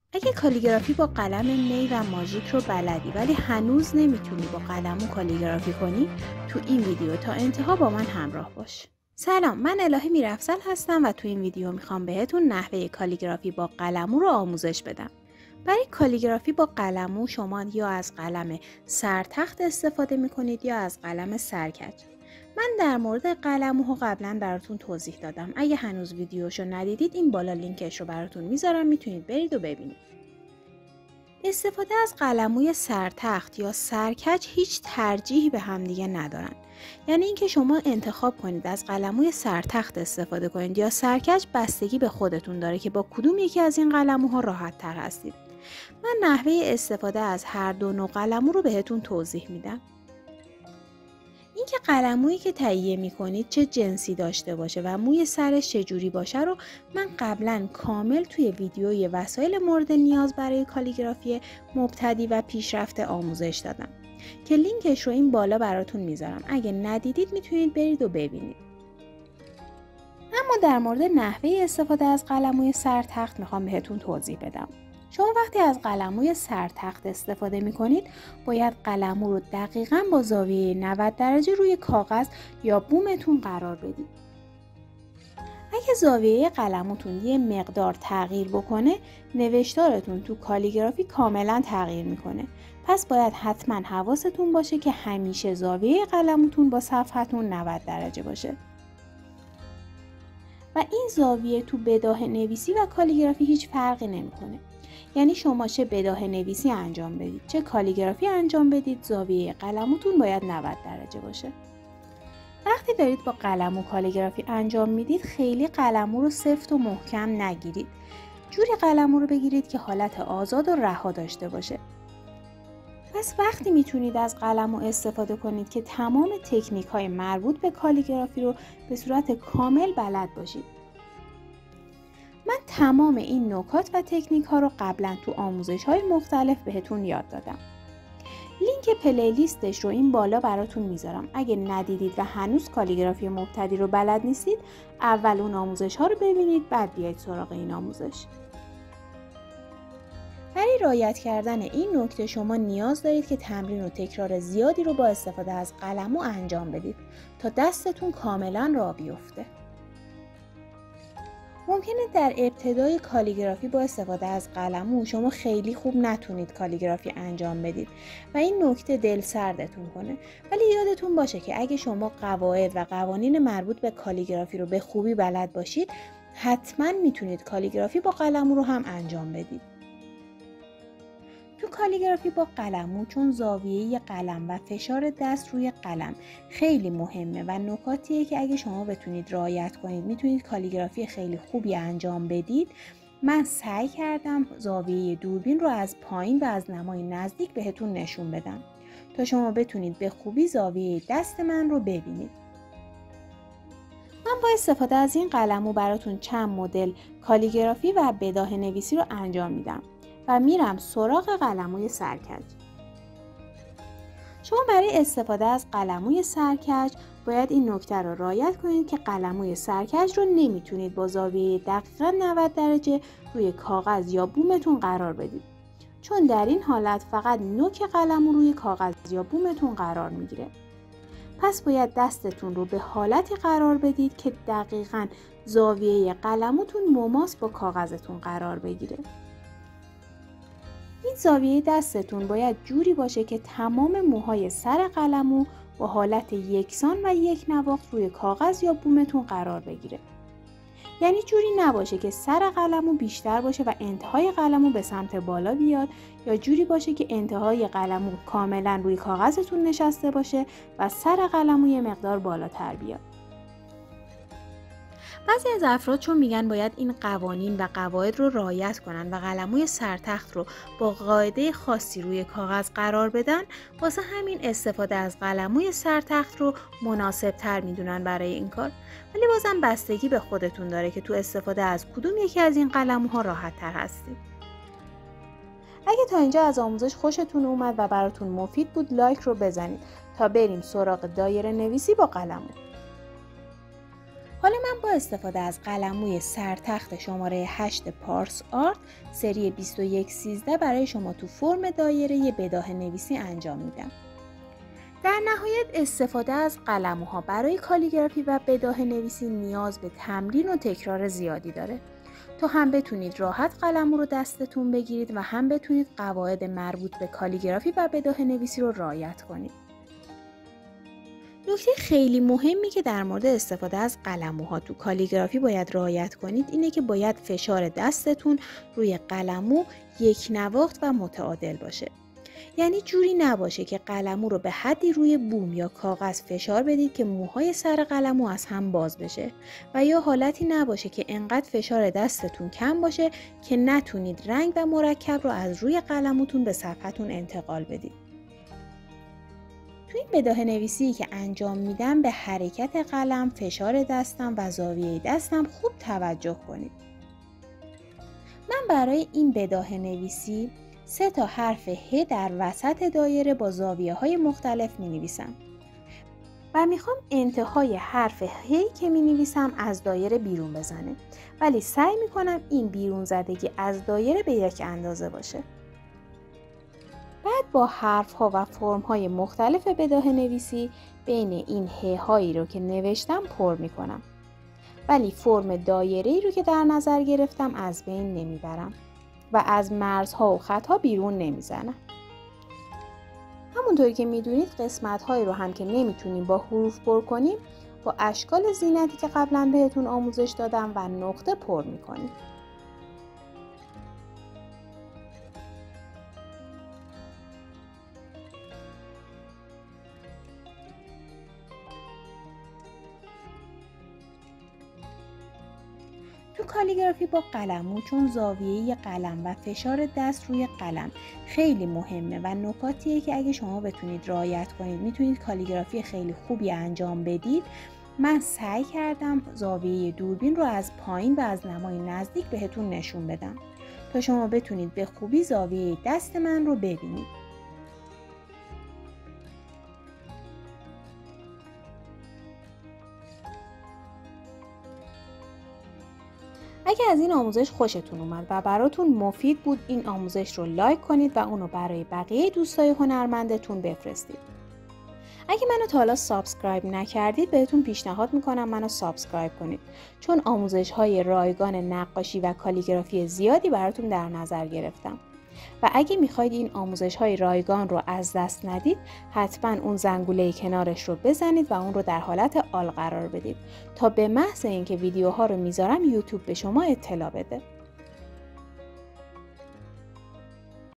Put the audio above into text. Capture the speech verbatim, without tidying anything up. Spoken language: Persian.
اگه کالیگرافی با قلم نی و ماژیک رو بلدی ولی هنوز نمیتونی با قلمو کالیگرافی کنی، تو این ویدیو تا انتها با من همراه باش. سلام، من الهه میرافزل هستم و تو این ویدیو میخوام بهتون نحوه کالیگرافی با قلمو رو آموزش بدم. برای کالیگرافی با قلمو شما یا از قلم سرتخت استفاده میکنید یا از قلم سرکج. من در مورد قلموها قبلا براتون توضیح دادم. اگه هنوز ویدیوشو ندیدید این بالا لینکش رو براتون میذارم، میتونید برید و ببینید. استفاده از قلموی سرتخت یا سرکج هیچ ترجیحی به همدیگه ندارن. یعنی اینکه شما انتخاب کنید از قلموی سرتخت استفاده کنید یا سرکج بستگی به خودتون داره که با کدوم یکی از این قلموها راحت تر هستید. من نحوه استفاده از هر دو نوع قلمو رو بهتون توضیح میدم. اینکه قلمویی که تهیه میکنید چه جنسی داشته باشه و موی سرش چه جوری باشه رو من قبلا کامل توی ویدیوی وسایل مورد نیاز برای کالیگرافی مبتدی و پیشرفته آموزش دادم که لینکش رو این بالا براتون میذارم. اگه ندیدید میتونید برید و ببینید. اما در مورد نحوه استفاده از قلموی سرتخت میخوام بهتون توضیح بدم. شما وقتی از قلموی سرتخت استفاده می کنید باید قلمو رو دقیقاً با زاویه نود درجه روی کاغذ یا بومتون قرار بدید. اگه زاویه قلموتون یه مقدار تغییر بکنه نوشتارتون تو کالیگرافی کاملاً تغییر میکنه. پس باید حتما حواستون باشه که همیشه زاویه قلموتون با صفحتون نود درجه باشه. و این زاویه تو بداهه نویسی و کالیگرافی هیچ فرقی نمیکنه. یعنی شما چه بداهه نویسی انجام بدید چه کالیگرافی انجام بدید زاویه قلموتون باید نود درجه باشه. وقتی دارید با قلمو کالیگرافی انجام میدید خیلی قلمو رو سفت و محکم نگیرید. جوری قلمو رو بگیرید که حالت آزاد و رها داشته باشه. پس وقتی میتونید از قلمو استفاده کنید که تمام تکنیک های مربوط به کالیگرافی رو به صورت کامل بلد باشید. من تمام این نکات و تکنیک ها رو قبلا تو آموزش های مختلف بهتون یاد دادم. لینک پلیلیستش رو این بالا براتون میذارم. اگه ندیدید و هنوز کالیگرافی مبتدی رو بلد نیستید اول اون آموزش ها رو ببینید بعد بیاید سراغ این آموزش. برای رعایت کردن این نکته شما نیاز دارید که تمرین و تکرار زیادی رو با استفاده از قلمو انجام بدید تا دستتون کاملا راه بیفته. ممکنه در ابتدای کالیگرافی با استفاده از قلمو شما خیلی خوب نتونید کالیگرافی انجام بدید و این نکته دل سردتون کنه. ولی یادتون باشه که اگه شما قواعد و قوانین مربوط به کالیگرافی رو به خوبی بلد باشید حتما میتونید کالیگرافی با قلمو رو هم انجام بدید. تو کالیگرافی با قلمو چون زاویه قلم و فشار دست روی قلم خیلی مهمه و نکاتیه که اگه شما بتونید رعایت کنید میتونید کالیگرافی خیلی خوبی انجام بدید. من سعی کردم زاویه دوربین رو از پایین و از نمای نزدیک بهتون نشون بدم تا شما بتونید به خوبی زاویه دست من رو ببینید. من با استفاده از این قلمو براتون چند مدل کالیگرافی و بداهه نویسی رو انجام میدم و میرم سراغ قلموی سرکج. شما برای استفاده از قلموی سرکج باید این نکته رو رعایت کنید که قلموی سرکج رو نمیتونید با زاویه دقیقاً نود درجه روی کاغذ یا بومتون قرار بدید. چون در این حالت فقط نوک قلمو روی کاغذ یا بومتون قرار میگیره. پس باید دستتون رو به حالتی قرار بدید که دقیقاً زاویه قلموتون مماس با کاغذتون قرار بگیره. این زاویه دستتون باید جوری باشه که تمام موهای سر قلمو با حالت یکسان و یک نواخت روی کاغذ یا بومتون قرار بگیره. یعنی جوری نباشه که سر قلمو بیشتر باشه و انتهای قلمو به سمت بالا بیاد یا جوری باشه که انتهای قلمو کاملا روی کاغذتون نشسته باشه و سر قلمو یه مقدار بالاتر بیاد. بعضی از افراد چون میگن باید این قوانین و قواعد رو رعایت کنن و قلموی سرتخت رو با قاعده خاصی روی کاغذ قرار بدن، واسه همین استفاده از قلموی سرتخت رو مناسب تر میدونن برای این کار. ولی بازم بستگی به خودتون داره که تو استفاده از کدوم یکی از این قلموها راحت تر هستید. اگه تا اینجا از آموزش خوشتون اومد و براتون مفید بود لایک رو بزنید تا بریم سراغ دایره نویسی با قلمو. حالا من با استفاده از قلموی سرتخت شماره هشت پارس آرت سری بیست و یک سیزده برای شما تو فرم دایره بداهه نویسی انجام میدم. در نهایت استفاده از قلموها برای کالیگرافی و بداهه نویسی نیاز به تمرین و تکرار زیادی داره تا هم بتونید راحت قلمو رو دستتون بگیرید و هم بتونید قواعد مربوط به کالیگرافی و بداهه نویسی رو رعایت کنید. نکته خیلی مهمی که در مورد استفاده از قلموها تو کالیگرافی باید رعایت کنید اینه که باید فشار دستتون روی قلمو یک نواخت و متعادل باشه. یعنی جوری نباشه که قلمو رو به حدی روی بوم یا کاغذ فشار بدید که موهای سر قلمو از هم باز بشه و یا حالتی نباشه که انقدر فشار دستتون کم باشه که نتونید رنگ و مرکب رو از روی قلموتون به صفحتون انتقال بدید. تو این بداهه نویسی که انجام میدم به حرکت قلم، فشار دستم و زاویه دستم خوب توجه کنید. من برای این بداهه نویسی سه تا حرف ه در وسط دایره با زاویه های مختلف می نویسم و میخوام انتهای حرف ه که می نویسم از دایره بیرون بزنه، ولی سعی میکنم این بیرون زدگی از دایره به یک اندازه باشه. بعد با حرف ها و فرم های مختلف بداهه نویسی بین این ه هایی رو که نوشتم پر میکنم، ولی فرم دایره‌ای رو که در نظر گرفتم از بین نمیبرم و از مرزها و خطها بیرون نمیزنم. همونطوری که میدونید قسمت هایی رو هم که نمیتونیم با حروف پر کنیم با اشکال زینتی که قبلا بهتون آموزش دادم و نقطه پر میکنیم. تو کالیگرافی با قلمو چون زاویه قلم و فشار دست روی قلم خیلی مهمه و نکاتیه که اگه شما بتونید رعایت کنید میتونید کالیگرافی خیلی خوبی انجام بدید. من سعی کردم زاویه دوربین رو از پایین و از نمای نزدیک بهتون نشون بدم تا شما بتونید به خوبی زاویه دست من رو ببینید. اگه از این آموزش خوشتون اومد و براتون مفید بود این آموزش رو لایک کنید و اونو برای بقیه دوستای هنرمندتون بفرستید. اگه منو تا حالا سابسکرایب نکردید بهتون پیشنهاد میکنم منو سابسکرایب کنید چون آموزش های رایگان نقاشی و کالیگرافی زیادی براتون در نظر گرفتم و اگه میخواید این آموزش های رایگان رو از دست ندید حتما اون زنگوله کنارش رو بزنید و اون رو در حالت آل قرار بدید تا به محض اینکه ویدیوها رو میذارم یوتیوب به شما اطلاع بده.